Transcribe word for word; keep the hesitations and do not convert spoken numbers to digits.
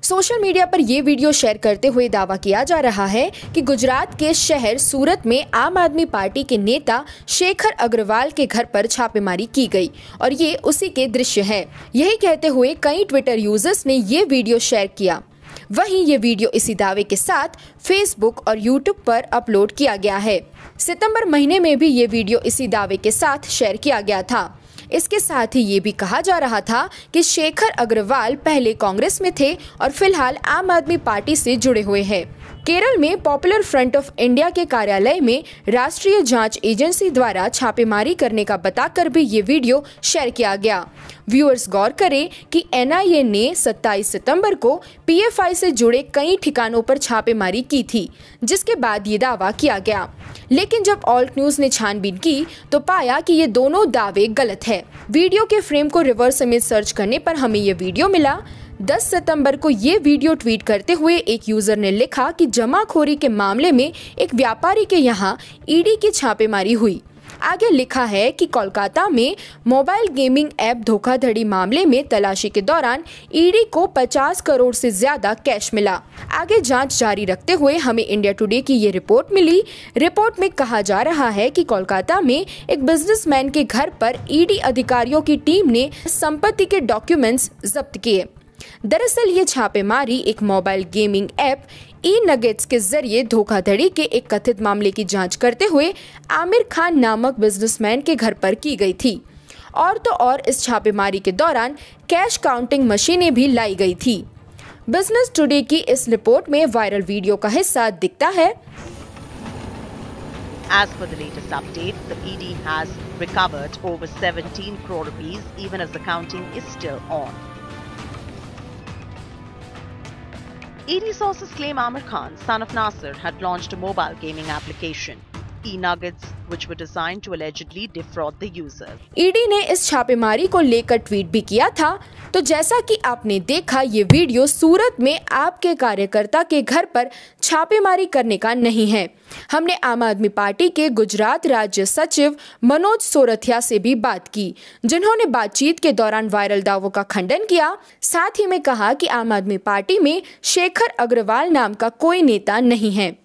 Social media पर ये video share करते हुए दावा किया जा रहा है कि गुजरात के शहर सूरत में आम आदमी पार्टी के नेता शेखर अग्रवाल के घर पर छापेमारी की गई और ये उसी के दृश्य है। यही कहते हुए कई ट्विटर यूजर्स ने ये वीडियो शेयर किया। वहीं ये वीडियो इसी दावे के साथ फेसबुक और यूट्यूब पर अपलोड किया गया है। सितंबर महीने में भी ये वीडियो इसी दावे के साथ शेयर किया गया था। इसके साथ ही ये भी कहा जा रहा था कि शेखर अग्रवाल पहले कांग्रेस में थे और फिलहाल आम आदमी पार्टी से जुड़े हुए हैं। केरल में पॉपुलर फ्रंट ऑफ इंडिया के कार्यालय में राष्ट्रीय जांच एजेंसी द्वारा छापेमारी करने का बताकर भी ये वीडियो शेयर किया गया। व्यूअर्स गौर करें कि एन आई ए ने सत्ताईस सितंबर को पी एफ आई से जुड़े कई ठिकानों पर छापेमारी की थी, जिसके बाद ये दावा किया गया। लेकिन जब ऑल्ट न्यूज ने छानबीन की तो पाया कि ये दोनों दावे गलत है। वीडियो के फ्रेम को रिवर्स इमेज सर्च करने पर हमें ये वीडियो मिला। दस सितंबर को ये वीडियो ट्वीट करते हुए एक यूजर ने लिखा कि जमाखोरी के मामले में एक व्यापारी के यहाँ ई डी की छापेमारी हुई। आगे लिखा है कि कोलकाता में मोबाइल गेमिंग ऐप धोखाधड़ी मामले में तलाशी के दौरान ई डी को पचास करोड़ से ज्यादा कैश मिला। आगे जांच जारी रखते हुए हमें इंडिया टुडे की ये रिपोर्ट मिली। रिपोर्ट में कहा जा रहा है कि कोलकाता में एक बिजनेसमैन के घर पर ई डी अधिकारियों की टीम ने संपत्ति के डॉक्यूमेंट्स जब्त किए। दरअसल ये छापेमारी एक mobile gaming app E Nuggets के जरिए धोखाधड़ी के एक कथित मामले की जांच करते हुए आमिर खान नामक बिजनेसमैन के घर पर की गई थी। और तो और इस छापेमारी के दौरान कैश काउंटिंग मशीनें भी लाई गई थी। बिजनेस टुडे की इस रिपोर्ट में वायरल वीडियो का हिस्सा दिखता है। As per the latest update, the E D has recovered over seventeen crore rupees, even as the counting is still on. E D sources claim Amir Khan, son of Nasir, had launched a mobile gaming application, E-Nuggets, which were designed to allegedly defraud the user. E D ने इस छापेमारी को लेकर tweet भी किया था। तो जैसा कि आपने देखा, ये वीडियो सूरत में आपके कार्यकर्ता के घर पर छापेमारी करने का नहीं है। हमने आम आदमी पार्टी के गुजरात राज्य सचिव मनोज सोरथिया से भी बात की, जिन्होंने बातचीत के दौरान वायरल दावों का खंडन किया। साथ ही में कहा कि आम आदमी पार्टी में शेखर अग्रवाल नाम का कोई नेता नहीं है।